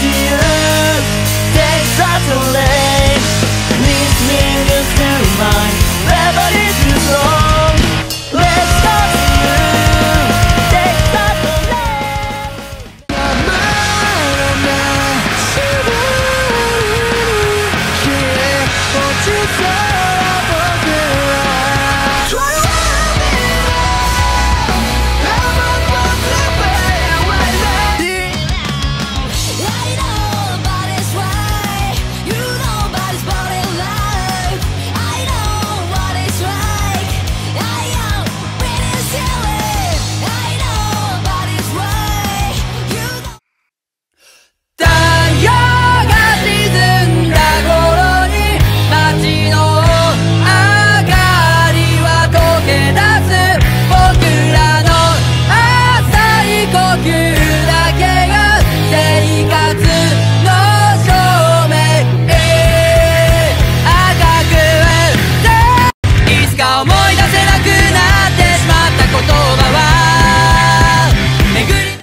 you. Take such a lane, listening to my memory too long. Let's talk to you. Take such a lane. 名前のない芝に消え落ちそう僕は。僕らの浅い呼吸